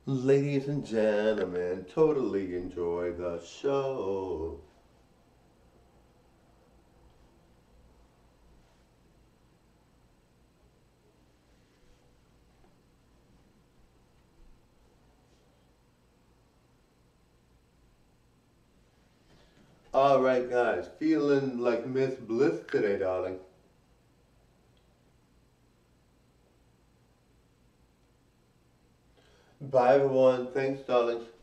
Ladies and gentlemen, totally enjoy the show. Alright guys, feeling like Miss Bliss today, darling. Bye everyone, thanks darling.